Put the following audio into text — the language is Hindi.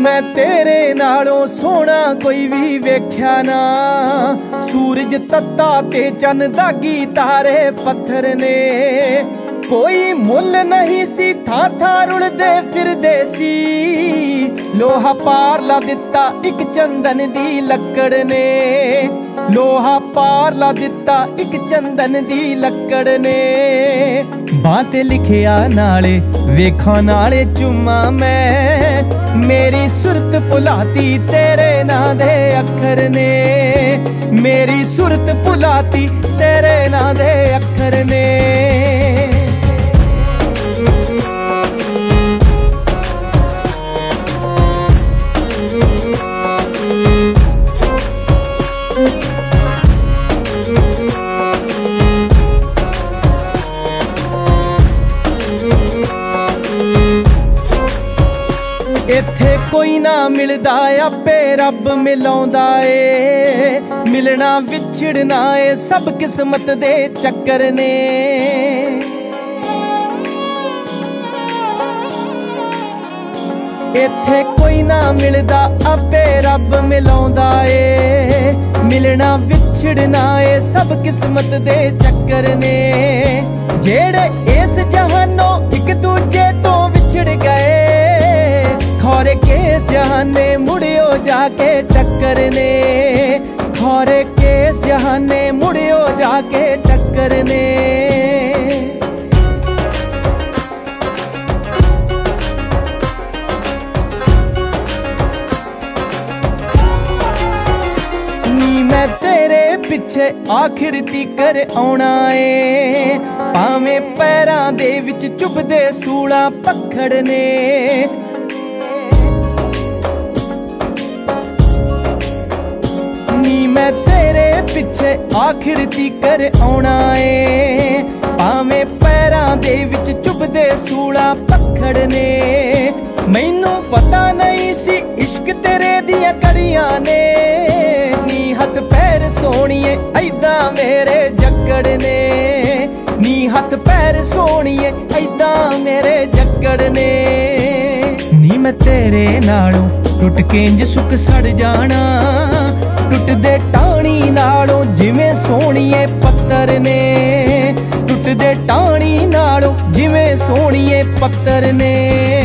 मैं तेरे नालों सोना कोई भी वेख्या ना। सूरज तत्ता ते चन दागी तारे पत्थर ने। कोई मुल नहीं सी था रुलदे फिरदे सी। लोहा पार ला दिता एक चंदन दी लकड़ ने। लोहा पार ला दिता एक चंदन दी लकड़ ने। बात लिखिया नाले वेखा नाले चुमा मैं। मेरी सुरत भुलाती तेरे नां दे अखर ने। मेरी सुरत भुलाती तेरे नां दे अखर ने। इत्थे कोई ना मिलदा आपे रब मिलाउंदा ए। मिलना विछड़ना ए सब किस्मत दे चक्कर ने। इत्थे कोई ना मिलदा आपे रब मिलाउंदा ए। मिलना विछड़ना ए सब किस्मत दे चक्कर ने। जेड़े इस जहानों एक दूजे तो विछड़ गए। खौरे केस जहाने मुड़ियो जाके टक्कर ने। खौरे केस जहाने मुड़ियो जाके टक्कर ने। नी मैं तेरे पिछे आखिर तीकर आउणा ए। भावें पैरां दे विच चुभदे सूला पखड़ ने। मैं तेरे पिछे आखिर तीकर आउणा ए। भावें पैरां दे विच चुभदे सूला पखड़ ने। मैनू पता नहीं सी इश्क तेरे दियां कड़ियां ने। नी हथ पैर सोहणीए ऐदां मेरे जक्कड़ ने। नी हथ पैर सोहणीए ऐदां मेरे जक्कड़ ने। नी मैं तेरे नालों टुट के इंज सुक सड़ जाना। टुटदे टाणी नालों जिवें सोहणीए पत्तर ने। टुटदे टाणी नालों जिवें सोहणीए पत्तर ने।